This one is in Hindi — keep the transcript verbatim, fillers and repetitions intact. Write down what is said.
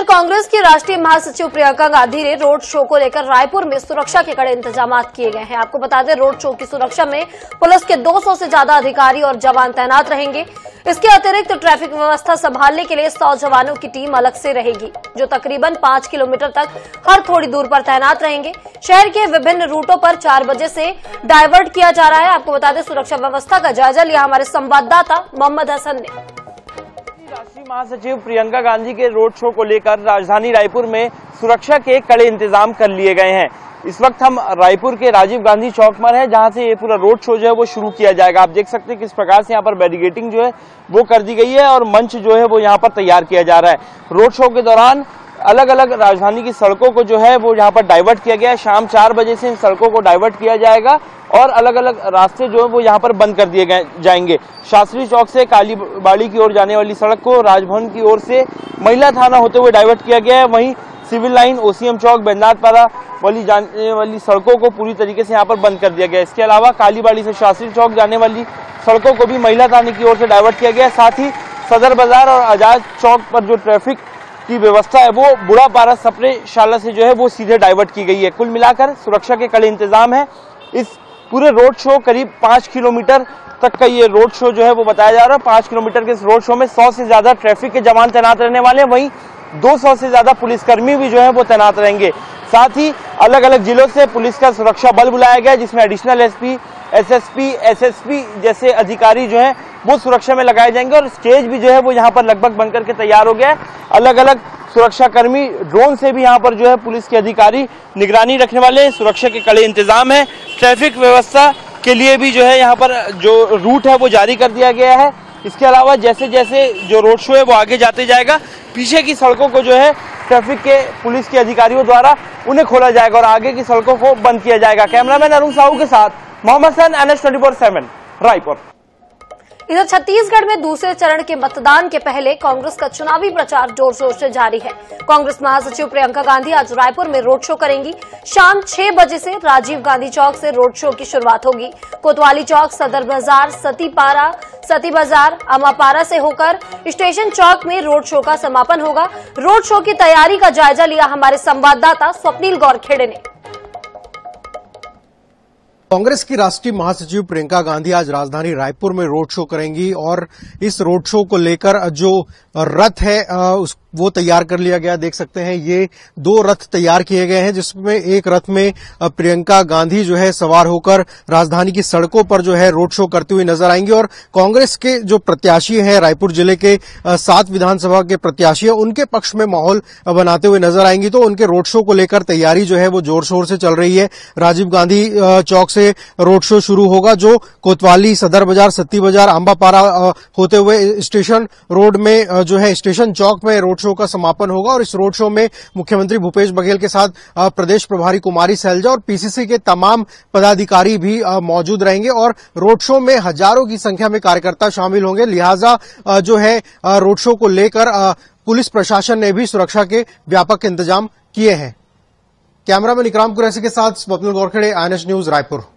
कांग्रेस की राष्ट्रीय महासचिव प्रियंका गांधी ने रोड शो को लेकर रायपुर में सुरक्षा के कड़े इंतजाम किए गए हैं। आपको बता दें, रोड शो की सुरक्षा में पुलिस के दो सौ से ज्यादा अधिकारी और जवान तैनात रहेंगे। इसके अतिरिक्त ट्रैफिक व्यवस्था संभालने के लिए सौ जवानों की टीम अलग से रहेगी, जो तकरीबन पांच किलोमीटर तक हर थोड़ी दूर पर तैनात रहेंगे। शहर के विभिन्न रूटों पर चार बजे से डायवर्ट किया जा रहा है। आपको बता दें, सुरक्षा व्यवस्था का जायजा लिया हमारे संवाददाता मोहम्मद हसन ने। राष्ट्रीय महासचिव प्रियंका गांधी के रोड शो को लेकर राजधानी रायपुर में सुरक्षा के कड़े इंतजाम कर लिए गए हैं। इस वक्त हम रायपुर के राजीव गांधी चौक पर हैं, जहां से ये पूरा रोड शो जो है वो शुरू किया जाएगा। आप देख सकते हैं किस प्रकार से यहाँ पर बैरिकेडिंग जो है वो कर दी गई है और मंच जो है वो यहाँ पर तैयार किया जा रहा है। रोड शो के दौरान अलग अलग राजधानी की सड़कों को जो है वो यहाँ पर डाइवर्ट किया गया है। शाम चार बजे से इन सड़कों को डाइवर्ट किया जाएगा और अलग अलग रास्ते जो है वो यहाँ पर बंद कर दिए जाएंगे। शास्त्री चौक से कालीबाड़ी की ओर जाने वाली सड़क को राजभवन की ओर से महिला थाना होते हुए डाइवर्ट किया गया है। वहीं civil line, OCM chowk, Baijnathpara वाली जाने वाली सड़कों को पूरी तरीके से यहाँ पर बंद कर दिया गया है। इसके अलावा कालीबाड़ी से शास्त्री चौक जाने वाली सड़कों को भी महिला थाने की ओर से डाइवर्ट किया गया है। साथ ही सदर बाजार और आजाद चौक पर जो ट्रैफिक की व्यवस्था है वो बुढ़ापारा सप्रे शाला से जो है वो सीधे डाइवर्ट की गई है। कुल मिलाकर सुरक्षा के कड़े इंतजाम है। इस पूरे रोड शो करीब पांच किलोमीटर तक का ये रोड शो जो है वो बताया जा रहा है। पांच किलोमीटर के इस रोड शो में सौ से ज्यादा ट्रैफिक के जवान तैनात रहने वाले हैं। वहीं दो सौ से ज्यादा पुलिसकर्मी भी जो है वो तैनात रहेंगे। साथ ही अलग अलग जिलों से पुलिस का सुरक्षा बल बुलाया गया, जिसमें एडिशनल एसपी, एसएसपी, एसएसपी जैसे अधिकारी जो हैं वो सुरक्षा में लगाए जाएंगे। और स्टेज भी जो है वो यहाँ पर लगभग बनकर के तैयार हो गया है। अलग अलग सुरक्षा कर्मी ड्रोन से भी यहाँ पर जो है पुलिस के अधिकारी निगरानी रखने वाले हैं। सुरक्षा के कड़े इंतजाम है। ट्रैफिक व्यवस्था के लिए भी जो है यहाँ पर जो रूट है वो जारी कर दिया गया है। इसके अलावा जैसे जैसे जो रोड शो है वो आगे जाते जाएगा, पीछे की सड़कों को जो है ट्रैफिक के पुलिस के अधिकारियों द्वारा उन्हें खोला जाएगा और आगे की सड़कों को बंद किया जाएगा। कैमरामैन अरुण साहू के साथ Mohammad Hasan, N H twenty four seven, Raipur. इधर छत्तीसगढ़ में दूसरे चरण के मतदान के पहले कांग्रेस का चुनावी प्रचार जोर शोर से जारी है। कांग्रेस महासचिव प्रियंका गांधी आज रायपुर में रोड शो करेंगी। शाम छह बजे से राजीव गांधी चौक से रोड शो की शुरुआत होगी। कोतवाली चौक, सदर बाजार, सतीपारा, सती बाजार, अमापारा से होकर स्टेशन चौक में रोड शो का समापन होगा। रोड शो की तैयारी का जायजा लिया हमारे संवाददाता स्वप्निल गौरखेड़े ने। कांग्रेस की राष्ट्रीय महासचिव प्रियंका गांधी आज राजधानी रायपुर में रोड शो करेंगी और इस रोड शो को लेकर जो रथ है उस वो तैयार कर लिया गया। देख सकते हैं ये दो रथ तैयार किए गए हैं, जिसमें एक रथ में प्रियंका गांधी जो है सवार होकर राजधानी की सड़कों पर जो है रोड शो करते हुए नजर आएंगे। और कांग्रेस के जो प्रत्याशी हैं, रायपुर जिले के सात विधानसभा के प्रत्याशी हैं, उनके पक्ष में माहौल बनाते हुए नजर आएंगी। तो उनके रोड शो को लेकर तैयारी जो है वो जोर शोर से चल रही है। राजीव गांधी चौक से रोड शो शुरू होगा, जो कोतवाली, सदर बाजार, सती बाजार, अम्बापारा होते हुए स्टेशन रोड में जो है स्टेशन चौक में रोड शो का समापन होगा। और इस रोड शो में मुख्यमंत्री भूपेश बघेल के साथ प्रदेश प्रभारी कुमारी सैलजा और पीसीसी के तमाम पदाधिकारी भी मौजूद रहेंगे। और रोड शो में हजारों की संख्या में कार्यकर्ता शामिल होंगे। लिहाजा जो है रोड शो को लेकर पुलिस प्रशासन ने भी सुरक्षा के व्यापक इंतजाम किए हैं। कैमरामैन इकराम कुरैशी के साथ Swapnil Gaurkhede, I N H news, Raipur.